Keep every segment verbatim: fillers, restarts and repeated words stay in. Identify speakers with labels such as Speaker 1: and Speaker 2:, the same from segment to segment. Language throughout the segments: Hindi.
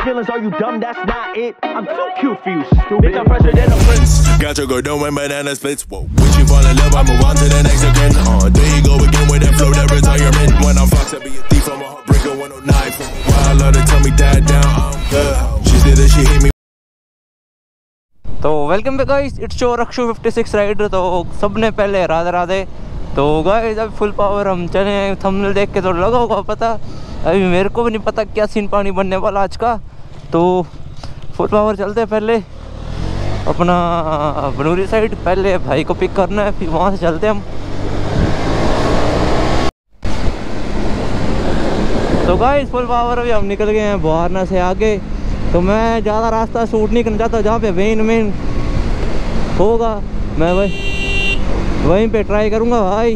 Speaker 1: feelings, are you dumb? That's not it. I'm too cute for you, stupid. Bitch, I'm fresher than a prince.
Speaker 2: Got your girl doing banana splits. Whoa, when she fall in love, I move on to the next again. Uh, there you go again with that flow, that retirement. When I'm fucked, I be a thief, I'm a heartbreaker, one oh nine. From a while, I love to tell me that down. I'm good. She said that she hate me.
Speaker 3: तो welcome back guys, it's show Rakshu fifty six rider. तो सबने पहले राधे राधे। तो गाइस अब फुल पावर हम चले हैं। थंबनेल देख के तो लगा होगा पता, अभी मेरे को भी नहीं पता क्या सीन पानी बनने वाला आज का। तो फुल पावर चलते हैं पहले अपना बनूरी साइड। पहले भाई को पिक करना है, फिर वहाँ से चलते हैं हम। तो गाइस फुल पावर अभी हम निकल गए हैं बुहारना से आगे। तो मैं ज़्यादा रास्ता शूट नहीं करना चाहता, जहाँ पे मेन मेन होगा मैं वही वहीं पे ट्राई करूँगा भाई।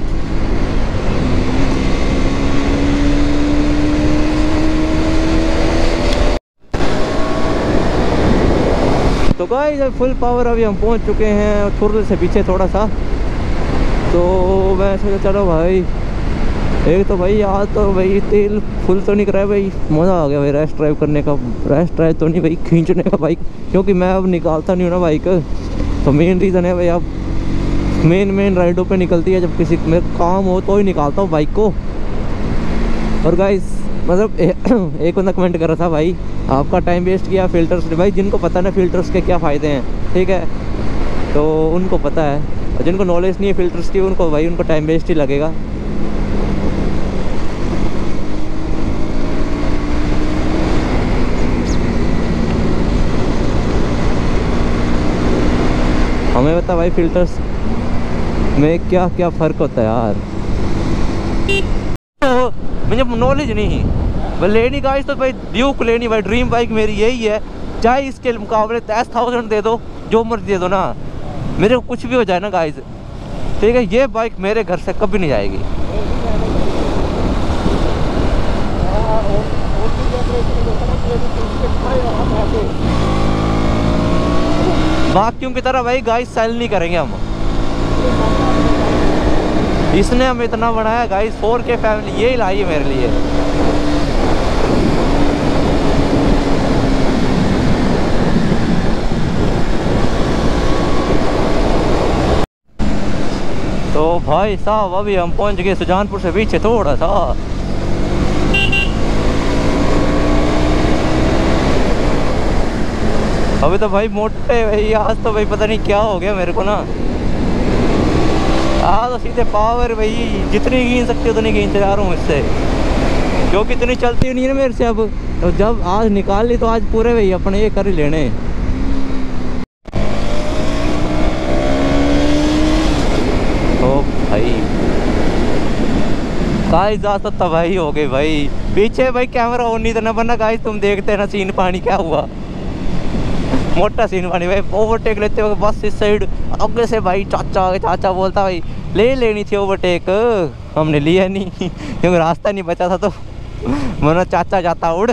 Speaker 3: तो गाइस अब फुल पावर अभी हम पहुँच चुके हैं, थोड़े से पीछे थोड़ा सा। तो मैं सोचा चलो भाई, एक तो भाई आज तो भाई तेल फुल तो नहीं कराया भाई, मज़ा आ गया भाई रेस्ट ड्राइव करने का। रेस्ट ड्राइव तो नहीं भाई, खींचने का बाइक, क्योंकि मैं अब निकालता नहीं हूँ ना बाइक। तो मेन रीज़न है भाई, अब मेन मेन राइडों पे निकलती है, जब किसी मेरे काम हो तो ही निकालता हूँ बाइक को। और गाइस मतलब ए, एक बंदा कमेंट कर रहा था भाई आपका टाइम वेस्ट किया फ़िल्टर्स ने। भाई जिनको पता ना फ़िल्टर्स के क्या फ़ायदे हैं, ठीक है, तो उनको पता है। और जिनको नॉलेज नहीं है फ़िल्टर्स की, उनको भाई उनको टाइम वेस्ट ही लगेगा। हमें बता भाई फ़िल्टर्स में क्या क्या फ़र्क होता है यार। तो मुझे नॉलेज नहीं है, लेनी गाइस तो भाई ड्यूक लेनी भाई, ड्रीम बाइक मेरी यही है। चाहे इसके मुकाबले दस थाउजेंड दे दो, जो मर्जी दे दो ना, मेरे को कुछ भी हो जाए ना गाइस, ठीक है, ये बाइक मेरे घर से कभी नहीं जाएगी। बाकियों की तरह भाई गाइस सेल नहीं करेंगे हम। इसने हमें इतना बनाया गाइस, फोर के फैमिली ये लाई है मेरे लिए। तो भाई साहब अभी हम पहुंच गए सुजानपुर से पीछे थोड़ा सा। अभी तो भाई मोटे भाई, आज तो भाई पता नहीं क्या हो गया मेरे को ना। आज तो सीधे पावर भाई जितनी गिन सकती उतनी गिनते जा रहा हूँ इससे, क्योंकि इतनी चलती नहीं है ना मेरे से अब। तो जब आज निकाल ली तो आज पूरे भाई अपने ये कर ही लेने। तो भाई गाइस ज़्यादा तबाही हो गई भाई। पीछे भाई कैमरा ऑन नहीं था ना, वरना गाइस तुम देखते ना सीन पानी क्या हुआ, मोटा सीन पानी भाई। ओवरटेक लेते हुए बस इस साइड आगे से भाई चाचा चाचा बोलता भाई ले लेनी थी ओवरटेक, हमने लिया नहीं क्योंकि रास्ता नहीं बचा था। तो वरना चाचा जाता उड़।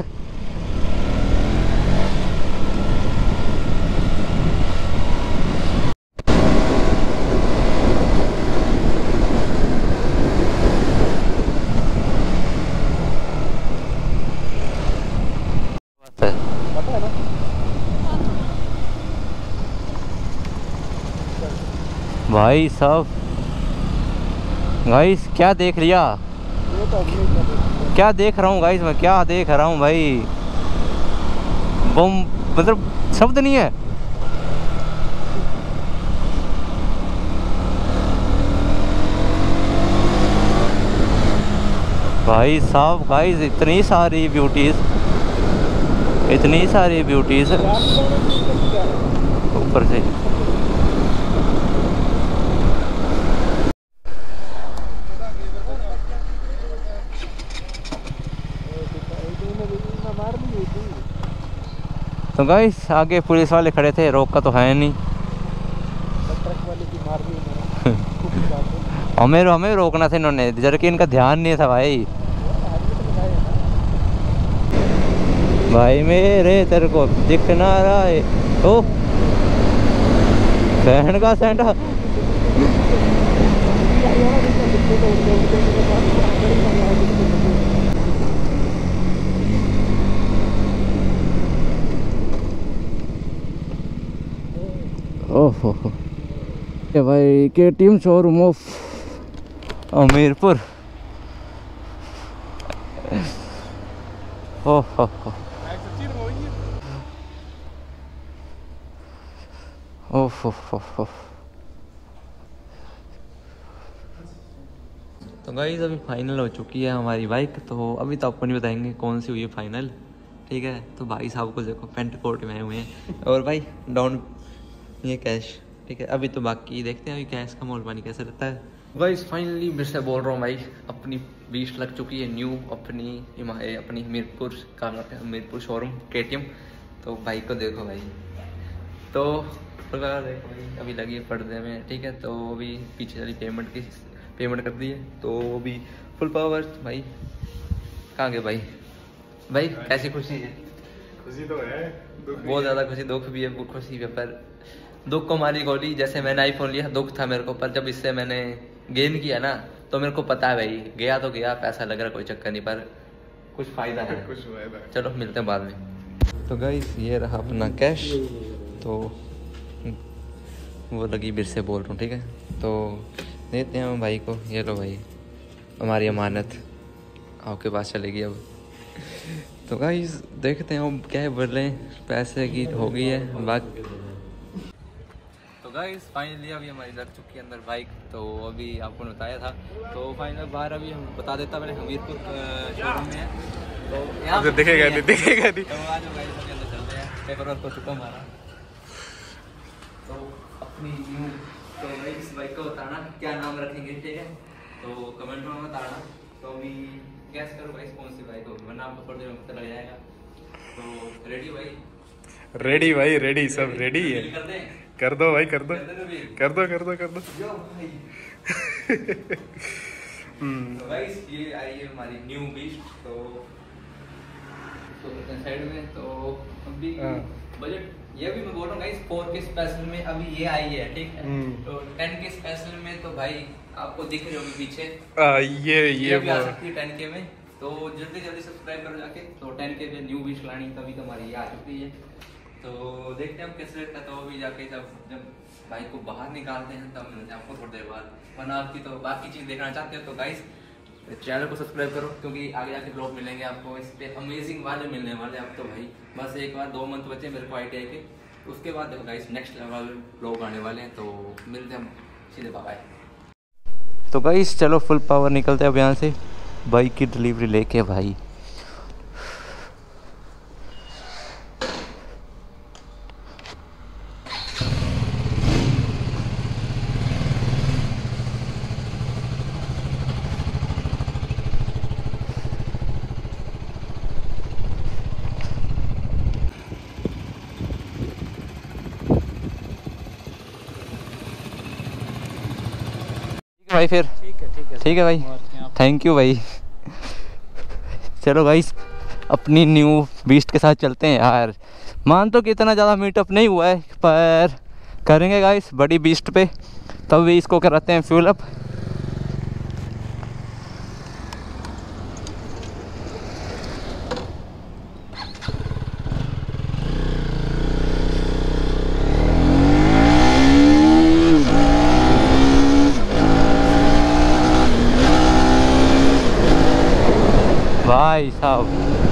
Speaker 3: भाई साहब गाइस क्या देख लिया, क्या देख रहा हूँ गाइस मैं, क्या देख रहा हूँ भाई, बम मतलब शब्द नहीं है। भाई साहब गाइस इतनी सारी ब्यूटीज, इतनी सारी ब्यूटीज ऊपर से। तो गाइस आगे पुलिस वाले खड़े थे, रोका तो है नहीं। हमें हमें रोकना था इन्होंने, जबकि इनका ध्यान नहीं था भाई। भाई मेरे तेरे को दिख ना रहा है ओ बहन का सेंटा। हो हो ये भाई K T M showroom of Hamirpur. हो हो हो ओ हो हो हो। तो गाइस अभी फाइनल हो चुकी है हमारी बाइक। तो अभी तो आपको नहीं बताएंगे कौन सी हुई है फाइनल, ठीक है। तो भाई साहब को देखो पेंट कोट में आए हुए हैं और भाई डाउन ये कैश, ठीक है। अभी तो बाकी देखते हैं अभी कैश का मोल पानी कैसे रहता है। गाइस फाइनली मैं से बोल रहा हूँ भाई, अपनी बीस लग चुकी है न्यू अपनी अपनी हमीरपुर का Hamirpur showroom K T M. तो बाइक को देखो भाई, तो देखो भाई अभी लगी है पर्दे में, ठीक है। तो अभी पीछे वाली पेमेंट की पेमेंट कर दी है, तो अभी फुल पावर भाई। कहाँ गए भाई? भाई कैसी खुशी है?
Speaker 4: खुशी तो है,
Speaker 3: बहुत ज़्यादा खुशी, दुख भी है, बहुत खुशी भी है। पर दुख को मारी गोली, जैसे मैंने आईफोन लिया दुख था मेरे को, पर जब इससे मैंने गेन किया ना तो मेरे को पता है भाई गया तो गया, पैसा लग रहा कोई चक्कर नहीं, पर कुछ फ़ायदा है।
Speaker 4: कुछ फायदा है।
Speaker 3: चलो मिलते हैं बाद में। तो गाइस ये रहा अपना कैश, तो वो लगी बिर से बोल रहा हूँ, ठीक है। तो देते हैं हम भाई को, ये लो भाई हमारी अमानत आपके पास चलेगी अब। तो गाइस देखते हैं अब क्या बोले, पैसे की हो गई है बाकी। तो गाइस फाइनली अभी हमारी लग चुकी है अंदर बाइक, तो अभी आपको बताया था। तो फाइनल बाहर अभी हम बता देता मैंने हमीरपुर शोरूम में है, तो यहाँ
Speaker 4: तो दिखेगा नहीं दिखेगा नहीं।
Speaker 3: तो आज गाइस अभी अंदर चलते हैं, पेपर वर्क हो चुका हमारा। तो अपनी न्यू तो भाई इस बाइक को बताना क्या नाम रखेंगे, ठीक है। तो कमेंट में बताना। तो अभी गैस करो भाई कौन सी बाइक होगी, वरना आपको थोड़ी देर में पता लग जाएगा। तो रेडी भाई?
Speaker 4: रेडी भाई रेडी, सब रेडी है।
Speaker 3: कर दें?
Speaker 4: कर दो भाई, कर दो
Speaker 3: कर दें अभी?
Speaker 4: कर दो कर दो कर दो।
Speaker 3: यो भाई। तो गाइस ये आई है हमारी न्यू बीस्ट। तो तो साइड में तो अभी बजट ये भी मैं बोल रहा हूँ गाइस, फोर के स्पेशल में अभी ये आई है, ठीक है। तो टेन के स्पेशल में तो भाई आपको दिख रही होगी पीछे
Speaker 4: आ, ये
Speaker 3: ये,
Speaker 4: ये
Speaker 3: भी आ सकती है टेन के में। तो जल्दी जल्दी सब्सक्राइब करो जाके। तो टेन के में न्यू बीस्ट लानी तभी तो हमारी ये आ चुकी है। तो देखते हैं हम कैसे रहता है। तो अभी जाके जब जब बाइक को बाहर निकालते हैं तब मिलते हैं आपको थोड़ी देर बाद। वरना आपकी तो बाकी चीज़ देखना चाहते हो तो गाइस चैनल को सब्सक्राइब करो, क्योंकि आगे जाके ब्लॉग मिलेंगे आपको इस पे अमेजिंग वाले मिलने वाले। अब तो भाई बस एक बार दो मंथ बचे मेरे को आई टी आई के, उसके बाद देखो गाइस नेक्स्ट लेवल ब्लॉग आने वाले हैं। तो मिलते हैं हम सीधे, बाय। तो गाइस चलो फुल पावर निकलते हैं अब यहाँ से, बाइक की डिलीवरी लेके भाई। भाई फिर
Speaker 5: ठीक है ठीक है
Speaker 3: ठीक है भाई, थैंक यू भाई। चलो गाइस अपनी न्यू बीस्ट के साथ चलते हैं यार। मान तो कि इतना ज़्यादा मीटअप नहीं हुआ है, पर करेंगे गाइस बड़ी बीस्ट पे, तब भी इसको कराते हैं फ्यूल अप। भाई साहब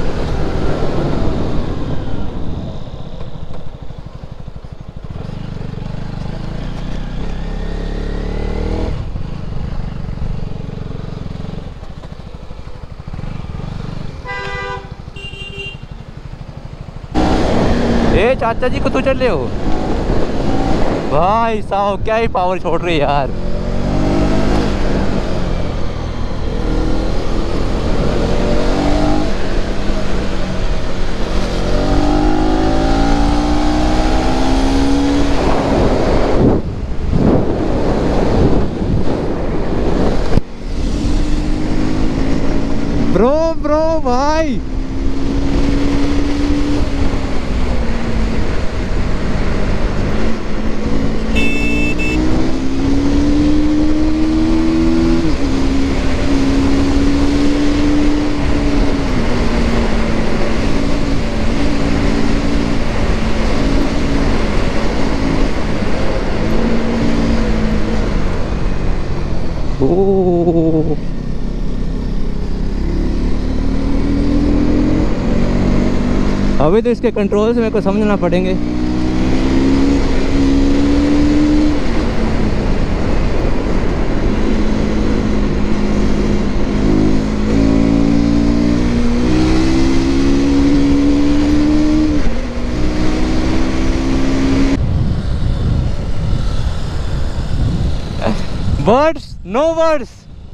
Speaker 3: ए चाचा जी को तो चल रहे हो भाई साहब, क्या ही पावर छोड़ रही है यार। ब्रो ब्रो भाई ओ अभी तो इसके कंट्रोल से मेरे को समझना पड़ेंगे। Words no words.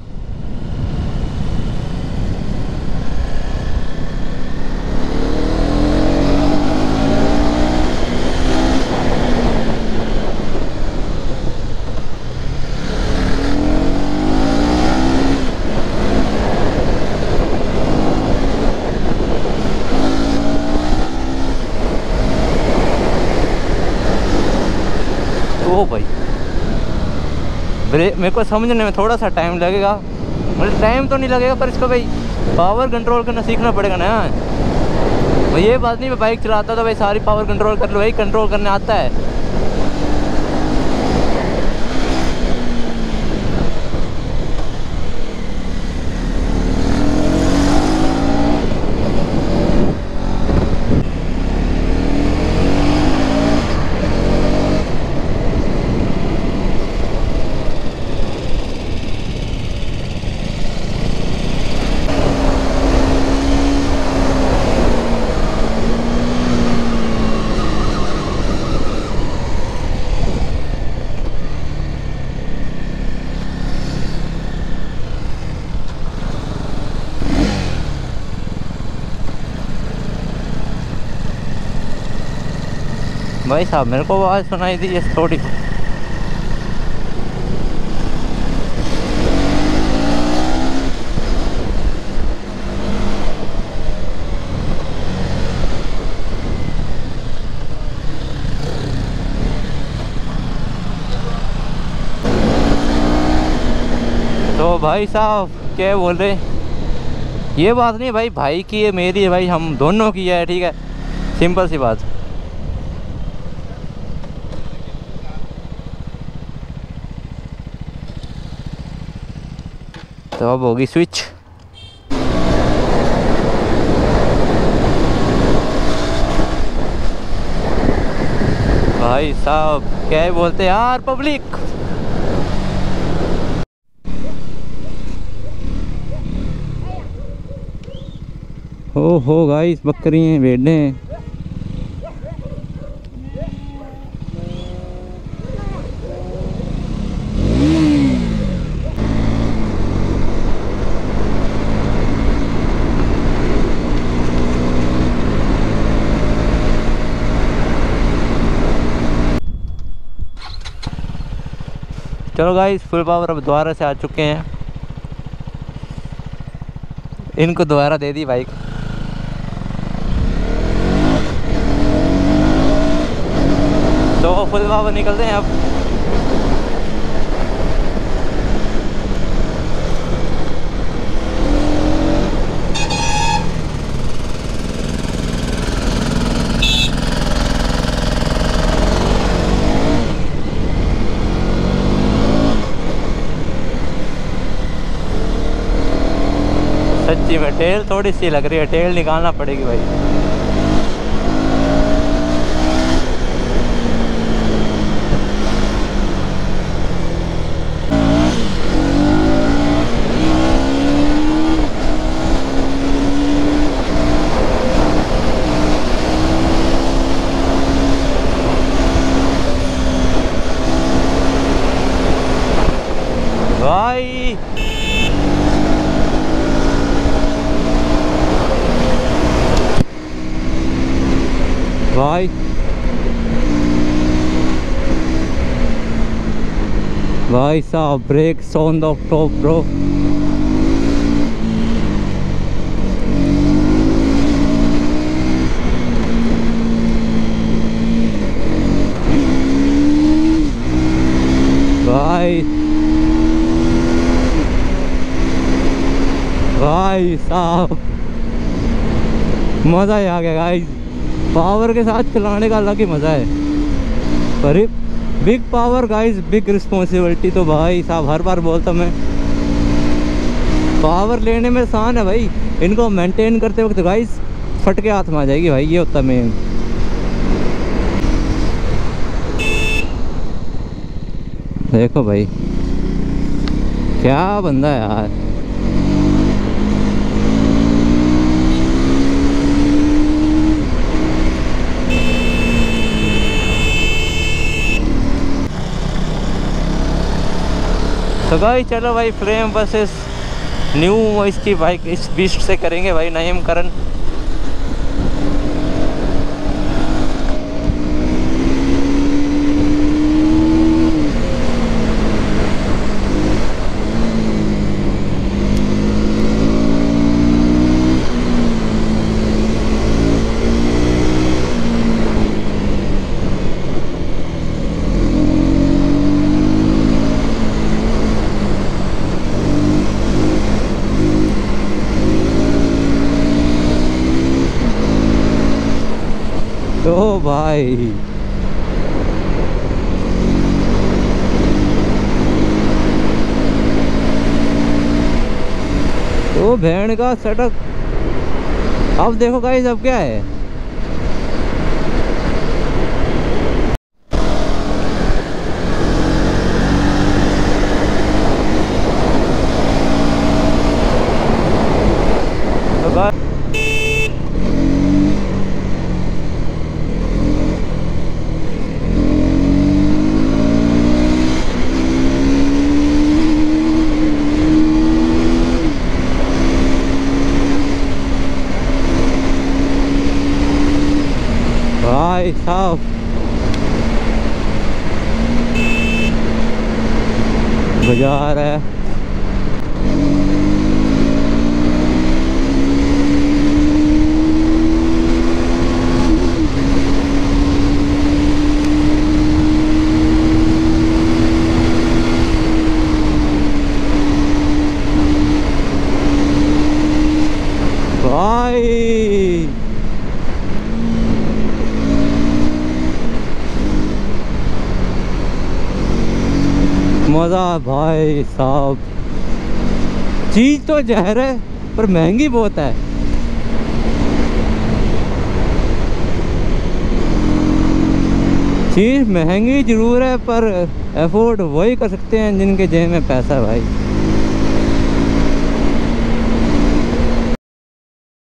Speaker 3: ओ भाई ब्रेक मेरे को समझने में थोड़ा सा टाइम लगेगा, मतलब टाइम तो नहीं लगेगा पर इसको भाई पावर कंट्रोल करना सीखना पड़ेगा ना। भाई ये बात नहीं, मैं बाइक चलाता तो भाई सारी पावर कंट्रोल कर लो, भाई कंट्रोल करने आता है। भाई साहब मेरे को आवाज़ सुनाई दी है थोड़ी। तो भाई साहब क्या बोल रहे, ये बात नहीं भाई, भाई की है मेरी है भाई, हम दोनों की है, ठीक है, सिंपल सी बात। तो अब होगी स्विच। भाई साहब क्या बोलते यार पब्लिक। हो हो गाइस बकरी हैं, भेड़ें हैं। चलो गाइस फुल पावर अब दोबारा से आ चुके हैं, इनको दोबारा दे दी बाइक। तो फुल पावर निकलते हैं अब। सच्ची में टेल थोड़ी सी लग रही है, टेल निकालना पड़ेगी भाई। भाई भाई भाई साहब brakes on the top bro. भाई भाई साहब मज़ा ही आ गया गाइस, पावर के साथ चलाने का अलग ही मज़ा है। पर big power guys big responsibility. तो भाई साहब हर बार बोलता मैं पावर लेने में आसान है भाई, इनको मेंटेन करते वक्त गाइस फट के हाथ में आ जाएगी भाई, ये होता मेन। देखो भाई क्या बंदा है यार। तो भाई चलो भाई फ्रेम बसेस न्यू इसकी बाइक इस बीस्ट से करेंगे भाई नामकरण। तो भाई तो भेड़ का सेटअप। अब देखो गाइस अब क्या है, तो गाइस भाई साहब बाजार है। भाई मज़ा भाई साहब, चीज़ तो जहर है पर महंगी बहुत है। चीज़ महंगी ज़रूर है पर अफोर्ड वही कर सकते हैं जिनके जेब में पैसा है भाई।